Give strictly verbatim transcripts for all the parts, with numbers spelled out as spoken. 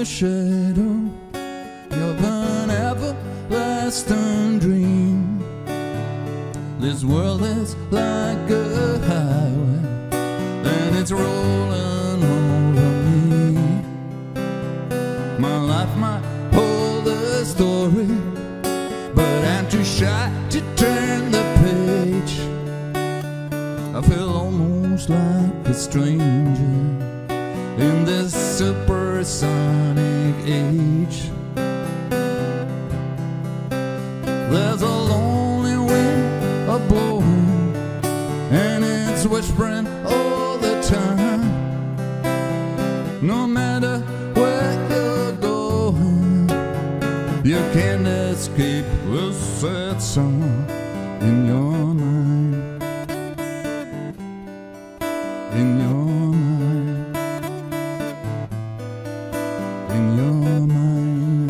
the shadow of an everlasting dream. This world is like a highway and it's rolling over me. My life might hold a story, but I'm too shy to turn the page. I feel almost like a stranger in this supersonic age. There's a lonely wind a-blowing, and it's whispering all the time. No matter where you're going, you can't escape the sad song in your mind. In your mind. In your mind.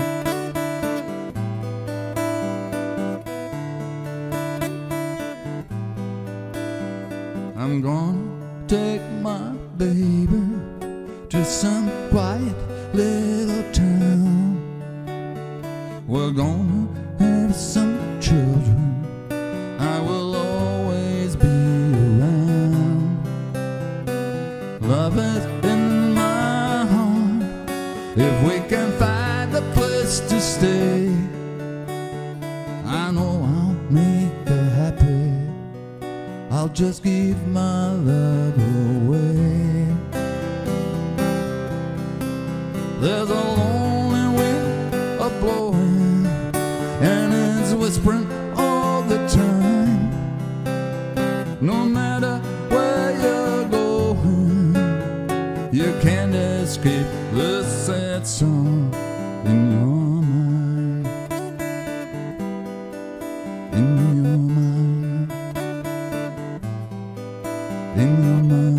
I'm gonna take my baby to some quiet little town. We're gonna have some children. I will always be around. Love is in my heart. If we can find a place to stay, I know I'll make her happy. I'll just give my love away. There's a lonely wind a-blowing, and it's whispering all the time. No matter where you're going, you can't escape the sad song in your mind. In your mind. In your mind.